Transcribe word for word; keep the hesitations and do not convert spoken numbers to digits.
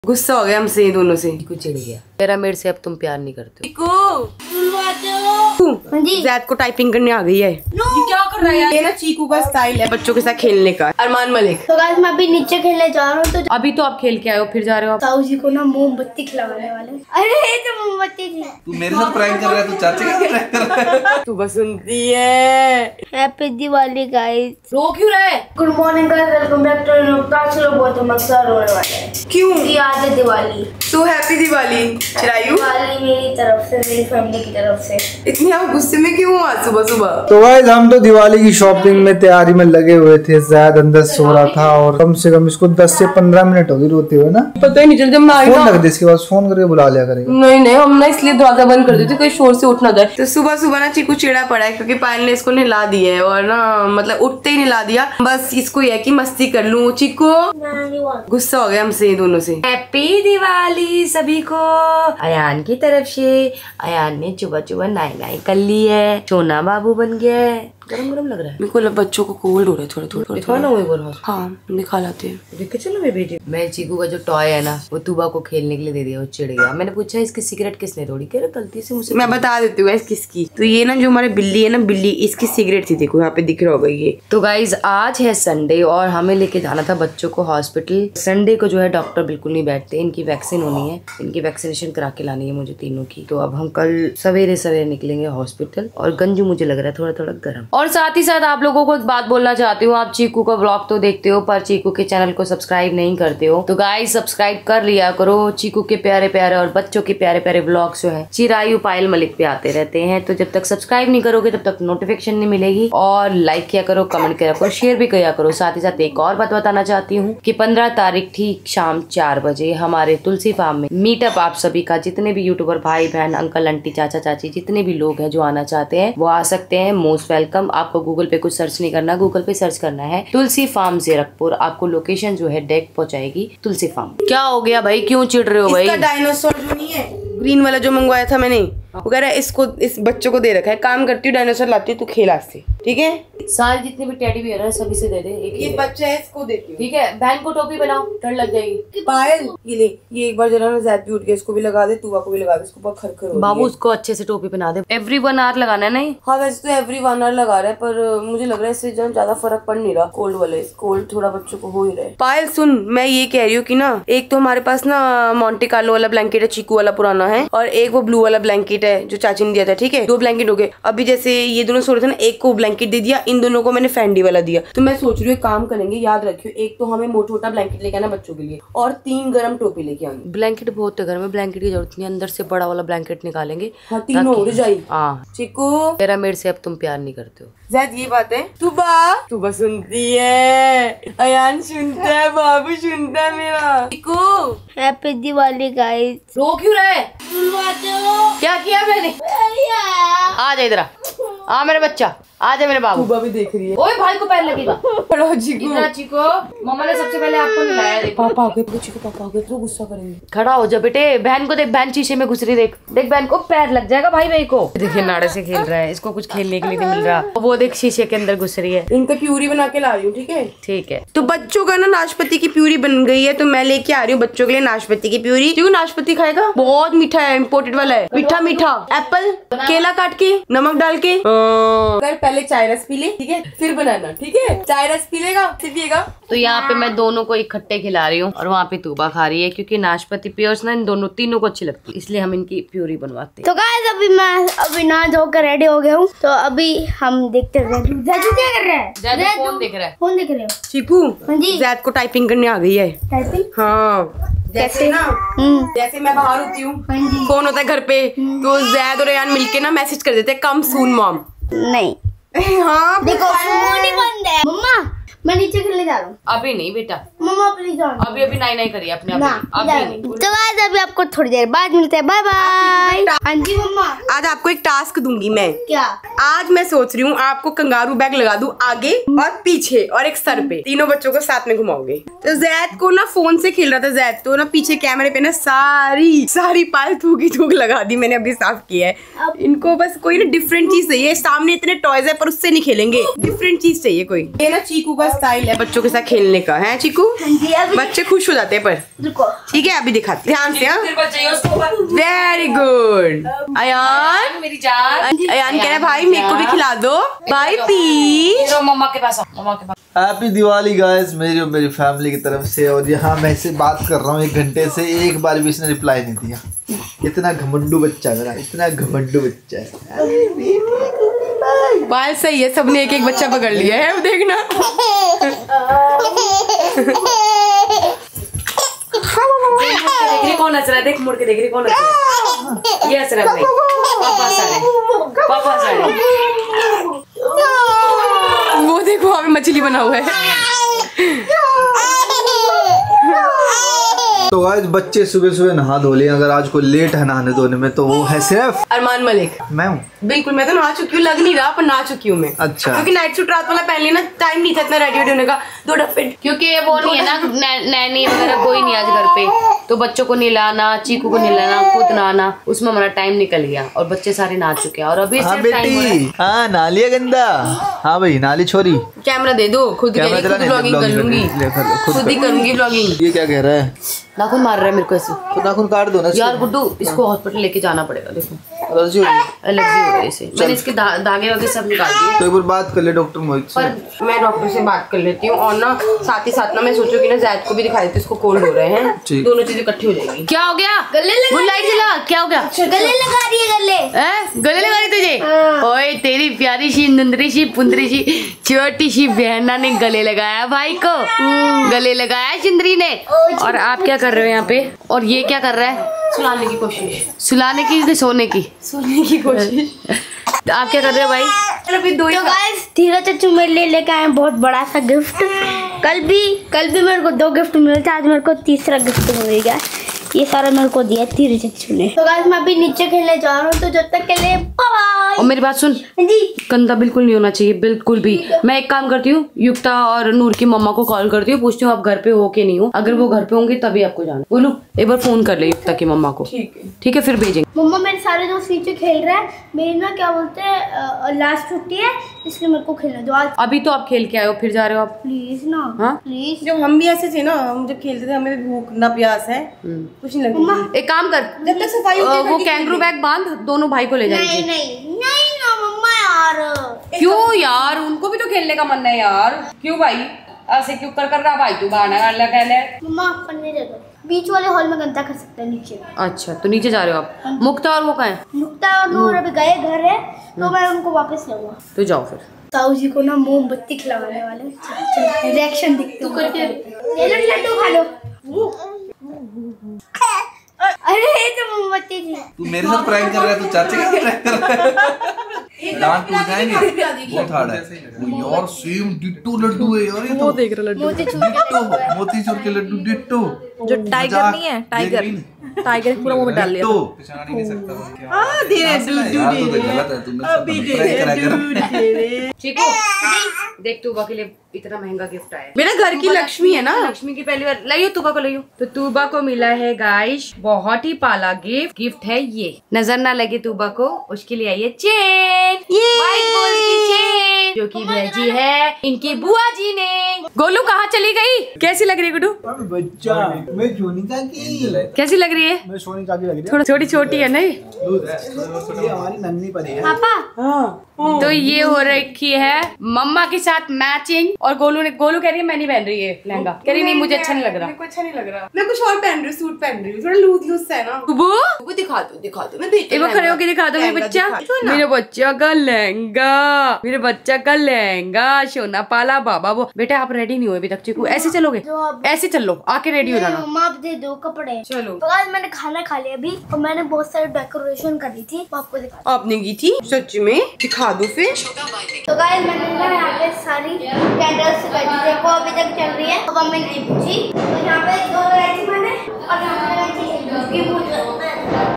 गुस्सा हो गया हमसे ये दोनों से। चिकू चिढ़ गया मेरा मेरे से, अब तुम प्यार नहीं करते। जैद को टाइपिंग करने आ गई है। ये क्या कर रहा है? ये ना चीकू का स्टाइल है बच्चों के साथ खेलने का। अरमान मलिक। तो गाइस मैं अभी नीचे खेलने जा रहा हूँ। तो अभी तो आप खेल के आए हो, फिर जा रहे हो आप? ताऊ जी को ना मोमबत्ती खिलाने वाले। अरे ये तो मोमबत्ती थी। तू मेरे साथ प्रैंक कर रहा है, तू चाचे का प्रैंक कर रहा है। तू बस सुनती है। Happy Diwali guys. रो क्यों रहे? Good morning guys, welcome back to class. लोग बहुत मक्सर रोने वाले हैं। क्यों? आज है दिवाली। तू हैप्पी दिवाली चिरायू। दिवाली मेरी तरफ से, मेरी फैमिली की तरफ से। इतनी आप गुस्से में क्यों आज सुबह सुबह? तो गाइस हम तो दिवाली की शॉपिंग में तैयारी में लगे हुए थे। ज़ैद अंदर सो रहा था और कम से कम इसको दस से पंद्रह मिनट हो गई रोते हुए ना। पता ही नहीं चल जब मैं आई फोन ना रख दे, इसके बाद फोन करके बुला लिया करेगा। नहीं नहीं हम ना इसलिए दरवाजा बंद कर देते कोई शोर से उठ ना जाए। तो सुबह सुबह ना चीकू चिड़ा पड़ा है क्योंकि पायल ने इसको नहला दिया है और ना मतलब उठते ही नहला दिया। बस इसको यह कि मस्ती कर लूं। चीकू गुस्सा हो गया हमसे ये दोनों से। हैप्पी दिवाली सभी को अयान की तरफ से। अयान ने चुबह चुबह नाई नाई कर ली है, सोना बाबू बन गया है। गरम गरम लग रहा है मेरे को बच्चों को कोल्ड हो रहा है थोड़ा थोड़ा। दिखा ना वो एक बार। हाँ दिखा लाते हैं। देख के चलो मेरे बेटे। मैं चीकू का जो टॉय है ना वो तुबा को खेलने के लिए दे दिया, वो चिढ़ गया। मैंने पूछा इसकी सिगरेट किसने तोड़ी? कह रहा गलती से मुझसे। मैं बता देती हूँ किसकी। तो ये ना जो हमारे बिल्ली है ना, बिल्ली इसकी सिगरेट थी। देखो यहाँ पे दिख रहा होगा ये। तो गाइज आज है संडे और हमें लेके जाना था बच्चों को हॉस्पिटल। संडे को जो है डॉक्टर बिल्कुल नहीं बैठते, इनकी वैक्सीन होनी है, इनकी वैक्सीनेशन करा के लानी है मुझे तीनों की। तो अब हम कल सवेरे सवेरे निकलेंगे हॉस्पिटल और गंजू मुझे लग रहा है थोड़ा थोड़ा गर्म। और साथ ही साथ आप लोगों को एक बात बोलना चाहती हूँ, आप चीकू का व्लॉग तो देखते हो पर चीकू के चैनल को सब्सक्राइब नहीं करते हो। तो गाइस सब्सक्राइब कर लिया करो। चीकू के प्यारे प्यारे और बच्चों के प्यारे प्यारे व्लॉग्स जो है चिरायू पायल मलिक पे आते रहते हैं। तो जब तक सब्सक्राइब नहीं करोगे तब तक नोटिफिकेशन नहीं मिलेगी। और लाइक किया करो, कमेंट किया करो, शेयर भी किया करो। साथ ही साथ एक और बात बताना चाहती हूँ कि पंद्रह तारीख ठीक शाम चार बजे हमारे तुलसी फार्म में मीटअप आप सभी का, जितने भी यूट्यूबर भाई बहन अंकल आंटी चाचा चाची जितने भी लोग हैं जो आना चाहते हैं वो आ सकते हैं। Most welcome. आपको गूगल पे कुछ सर्च नहीं करना, गूगल पे सर्च करना है तुलसी फार्म जीरकपुर। आपको लोकेशन जो है डायरेक्ट पहुंचाएगी तुलसी फार्म। क्या हो गया भाई, क्यों चिढ़ रहे हो भाई? इसका डायनासोर जो नहीं है ग्रीन वाला जो मंगवाया था मैंने, वो कह रहा है इसको इस बच्चों को दे रखा है। काम करती हूँ डायनासोर लाती हूँ तू खेल आज से, ठीक है? सारे जितने भी टेडी बियर है सभी से दे दे एक। ये बच्चा है इसको देती हूँ, ठीक है? बहन को टोपी बनाओ, ठंड लग जाएगी। पायल ये ले, ये एक बार जरा ना ज़ैद भी उठ गया, इसको भी लगा दे, तुआ को भी लगा दे, इसको बहुत खरखर हो रही है। बाबू उसको अच्छे से टोपी पहना दे। एवरी वन आवर लगाना है नहीं? हाँ वैसे तो एवरी वन आवर लगा रहा है पर मुझे लग रहा है इससे ज्यादा फर्क पड़ नहीं रहा। कोल्ड वाले कोल्ड थोड़ा बच्चों को हो ही रहा है। पायल सुन, मैं ये कह रही हूँ कि ना एक तो हमारे पास ना मोंटे कार्लो वाला ब्लैंकेट है, चीकू वाला पुराना है, और एक वो ब्लू वाला ब्लैंकेट है जो चाची ने दिया था, ठीक है? दो ब्लैंकेट हो गए। अभी जैसे ये दोनों सो रहे थे ना, एक को ब्लैंकेट दे दिया, इन दोनों को मैंने फैंडी वाला दिया। तो मैं सोच रही हूँ काम करेंगे, याद रखियो, एक तो हमें मोटा मोटा ब्लैंकेट लेके आना बच्चों के लिए और तीन गर्म टोपी लेके आनी। ब्लैंकेट बहुत है घर में, ब्लैंकेट की जरूरत नहीं, अंदर से बड़ा वाला ब्लैंकेट निकालेंगे। हाँ तीनों उड़ जाए। हाँ चीकू मेरा मेरे से अब तुम प्यार नहीं करते हो। ज़ैद ये बात है। तुबा तुबा सुनती है, अयान सुनता है, बाबू सुनता है मेरा। Chiku happy Diwali guys. रो क्यों रहे? क्या किया मैंने? आ जा इधर, आ मेरा बच्चा, आ जा मेरे बाबू। तुबा भी देख रही है। ओए भाई को पैर लगेगा। चीकू इतना चीको, मम्मा ने सबसे पहले आपको नहलाया। देखो पापा आ गए, चीकू पापा आ गए तो गुस्सा करेंगे। खड़ा हो जा बेटे, बहन को देख, बहन शीशे में घुस रही, देख देख बहन को पैर लग जाएगा भाई भाई को। देखिए नाड़े से खेल रहा है, इसको कुछ खेलने के लिए नहीं मिल रहा। वो देख शीशे के अंदर घुस रही है। इनका प्यूरी बना के ला रही हूँ, ठीक है? ठीक है। तो बच्चों का ना नाशपाती की प्यूरी बन गई है, तो मैं लेके आ रही हूँ बच्चों के लिए नाशपाती की प्यूरी। क्यों नाशपाती खाएगा? बहुत मीठा है, इम्पोर्टेड वाला है, मीठा मीठा। एप्पल केला काट के नमक डाल के कर, पहले चाय रस पी ले, ठीक है? फिर बनाना, ठीक है? चाय रस पी लेगा फिर पिएगा। तो यहाँ पे मैं दोनों को इकट्ठे खिला रही हूँ और वहाँ पे तूबा खा रही है, क्योंकि नाशपाती प्योर्स ना इन दोनों तीनों को अच्छी लगती है, इसलिए हम इनकी प्यूरी बनवाते हैं। तो गाइस अभी मैं अभी नहा धोकर रेडी हो गया हूँ, तो अभी हम देखते हैं ज़ैद क्या कर रहा है। ज़ैद फोन देख रहा है। फोन देख रहे हो? चीकू हाँ जी। ज़ैद को टाइपिंग करने आ गई है। टाइपिंग? हाँ जैसे ना हम्म जैसे मैं बाहर होती हूँ, हाँ जी। फोन होता है घर पे, तो ज़ैद और अयान मिलके ना मैसेज कर देते हैं, कम सून मॉम। नहीं हाँ देखो फोन ही बंद है। मम्मा मैं नीचे खेलने जा रहा हूँ। अभी नहीं बेटा, मम्मा प्लीज ऑन। अभी अभी नहीं नहीं करिए अपने ना, अभी अभी नहीं। तो गाइस अभी आपको थोड़ी देर बाद मिलते हैं, बाय बाय। हाँ जी मम्मा। आज आपको एक टास्क दूंगी मैं। क्या? आज मैं सोच रही हूँ आपको कंगारू बैग लगा दूं आगे और पीछे और एक सर पे, तीनों बच्चों को साथ में घुमाओगे। तो ज़ैद को ना फोन से खेल रहा था ज़ैद, तो ना पीछे कैमरे पे ना सारी सारी पाल थूकी थूक लगा दी मैंने, अभी साफ किया है। इनको बस कोई ना डिफरेंट चीज चाहिए, सामने इतने टॉयज है पर उससे नहीं खेलेंगे, डिफरेंट चीज चाहिए कोई। ये ना चीकू का स्टाइल है बच्चों के साथ खेलने का, है चीकू? बच्चे खुश हो जाते हैं पर ठीक है अभी दिखाते ध्यान से। Very good. अयान मेरी जान, अयान कह रहा है भाई मेरे को भी खिला दो भाई प्लीज। मम्मा के पास मम्मा के पास। हैप्पी दिवाली गाइस मेरी और मेरी फैमिली की तरफ से। और यहाँ मैं इससे बात कर रहा हूँ एक घंटे से, एक बार भी इसने रिप्लाई नहीं दिया। इतना घमंडू बच्चा है मेरा, इतना घमंडू बच्चा है। बाल सही है, सबने एक एक बच्चा पकड़ लिया है, अब देखना। देख रही कौन हंस रहा है, देख मुड़ के देख रही कौन हंस रहा है। ये हंस रहा है पापा सारे, पापा सारे। वो देखो वहाँ पे मछली बना हुआ है। तो आज बच्चे सुबह सुबह नहा धो लिए। अगर आज को लेट है नहाने धोने में तो वो है सिर्फ अरमान मलिक। मैं हूँ बिल्कुल, मैं तो नहा चुकी हूँ, लग नहीं रहा पर नहा चुकी हूँ मैं। अच्छा, क्योंकि नाइट सूट रात वाला पहन लेना, टाइम नहीं था इतना रेडी होने का। दो डब्बे क्योंकि वो नहीं है ना नैनी वगैरह कोई नहीं आज घर पे, तो बच्चों को नहलाना, चीकू को नहलाना, खुद नहाना, उसमें हमारा टाइम निकल गया और बच्चे सारे नहा चुके हैं। और अभी हाँ बेटी, हाँ नालिया गंदा। हाँ भाई नाली छोरी, कैमरा दे दो, खुद ब्लॉगिंग कर लूंगी, खुद ही करूंगी ब्लॉगिंग। ये क्या कह रहा है? नाखून मार रहा है मेरे को ऐसे। तो नाखून काट दो ना यार गुड्डू, इसको हॉस्पिटल लेके जाना पड़ेगा। देखो एलर्जी हो गई, एलर्जी हो गई इसे। मैंने इसके धा, धागे वागे सब निकाल दिए। तो एक बार बात कर ले डॉक्टर मोहित से। पर मैं डॉक्टर से बात कर लेती हूँ और ना साथ ही साथ ना मैं सोचू कि ना जैद को भी दिखा देती हूँ, उसको कोल्ड हो रहे हैं, दोनों चीजें इकट्ठी हो जाएगी। क्या हो गया? गले लगा गुड लाइट जला, क्या हो गया? गले लगा रही है गले। हैं? गले लगा रही तुझे? ओए तेरी प्यारी सी नंदरी सी पुंदरी सी छोटी सी बहना ने गले लगाया भाई को, गले लगाया चिंदरी ने। और आप क्या कर रहे हो यहाँ पे? और ये क्या कर रहा है? सुलाने की कोशिश। सुलाने की कि सोने की? सोने की कोशिश। तो आप क्या कर रहे हो भाई? अभी दो तो गाइस धीरज चाचू मेरे लिए लेके आए बहुत बड़ा सा गिफ्ट। कल भी कल भी मेरे को दो गिफ्ट मिले थे, आज मेरे को तीसरा गिफ्ट मिल गया। ये सारा मेरे को दिया धीरज चाचू ने। तो गाइस मैं अभी नीचे खेलने जा रहा हूँ, तो जब तक के लिए बाय। और मेरी बात सुन, जी गंदा बिल्कुल नहीं होना चाहिए, बिल्कुल भी। मैं एक काम करती हूँ, युक्ता और नूर की मम्मा को कॉल करती हूँ, पूछती हूँ आप घर पे हो कि नहीं हो। अगर वो घर पे होंगे तभी आपको जाना। बोलो एक बार फोन कर ले युक्ता की मम्मा को। ठीक है ठीक है फिर भेजेंगे। मम्मा मेरे सारे दोस्त नीचे खेल रहे हैं, मेरी ना क्या बोलते हैं लास्ट छुट्टी है, इसलिए मेरे को खेलने दो आज। अभी तो आप खेल के आए हो, फिर जा रहे हो आप? प्लीज ना, हाँ प्लीज। जब हम भी ऐसे थे ना, हम जब खेलते थे हमें भी भूख ना प्यास है, कुछ नहीं लगता। एक काम कर, जब तक सफाई अ, होती है वो बैठी कैंगरू बैग बांध, दोनों भाई को ले नहीं जाएंगे। नहीं नहीं ना मम्मा यार। क्यों यार, उनको भी तो खेलने का मन है यार। क्यों भाई ऐसे क्यों कर कर रहा भाई तू? बहाना कर कह ले। मम्मा पन्ने दे दो, बीच वाले हॉल में गंदा कर सकते हैं नीचे। अच्छा तो नीचे जा रहे हो आप? मुक्ता और वो कहाँ है? मुक्ता और नूर अभी गए घर है, तो मैं उनको वापस लाऊंगा। तो जाओ फिर। ताऊ जी को ना मोमबत्ती खिलाने वाले, रिएक्शन दिखते हैं। ले लो लड्डू खा लो। अरे ये तो मोमबत्ती थी। तू मेरे साथ प्रैंक कर रहा है, तू चाचे का प्रैंक कर रहा है। दांत टूट जाएंगे, बहुत हार्ड है। वो यार सेम डिट्टो लड्डू है यार, ये तो देख रहा लड्डू, डिट्टो मोतीचूर के लड्डू डिट्टो। जो टाइगर नहीं है, टाइगर टाइगर पूरा मुंह में डाल लिया। पहचान ही नहीं सकता वो क्या। हां दे रहे यार तो गलत है, तुमने अभी प्रैंक करा कर। ठीक है देख तूबा के लिए इतना महंगा गिफ्ट आया। मेरा घर की लक्ष्मी है ना, लक्ष्मी की पहली बार लाइयो, तूबा को लाइयो। तो तूबा को मिला है गाइस बहुत ही पाला गिफ्ट। गिफ्ट है ये, नजर ना लगे तूबा को, उसके लिए आई है चेन, व्हाइट गोल्ड की चेन, जो की भेजी है इनकी बुआ जी ने। गोलू कहाँ चली गई? कैसी लग रही है गुड्डू? बच्चा मैं सोनिका की कैसी लग रही है? मैं सोनिका की लग रही थोड़ी छोटी छोटी है नहीं? है। ये हमारी नन्ही परी है। पापा तो ये हो रखी है मम्मा के साथ मैचिंग। और गोलू ने गोलू कह रही है मैं नहीं पहन रही है लहंगा, कह रही नहीं मुझे अच्छा नहीं लग रहा। मेरे को अच्छा नहीं लग रहा, मैं कुछ और पहन रही हूँ, सूट पहन रही हूँ, थोड़ा लूज लूज सा है ना। वो वो दिखा दो दिखा दो, मैं देख एक बार खड़े होके दिखा दो मेरे बच्चा, मेरे बच्चा का लहंगा, मेरे बच्चा का लहंगा सोना पाला बाबा। वो बेटा आप रेडी नहीं हुए अभी तक चीकू, ऐसे चलोगे? ऐसे चलो, आके रेडी हो जाना। मम्मा आप दे दो कपड़े। चलो तो आज मैंने खाना खा लिया अभी, और मैंने बहुत सारी डेकोरेशन करी थी, वो आपको दिखा। आपने की थी सच में? दिखा दो फिर। तो गाइस मैंने ना यहाँ पे सारी कैंडल्स लगी, देखो अभी तक चल रही है, तो मम्मी नहीं पूछी। तो यहाँ पे दो लगाई थी मैंने, और यहाँ पे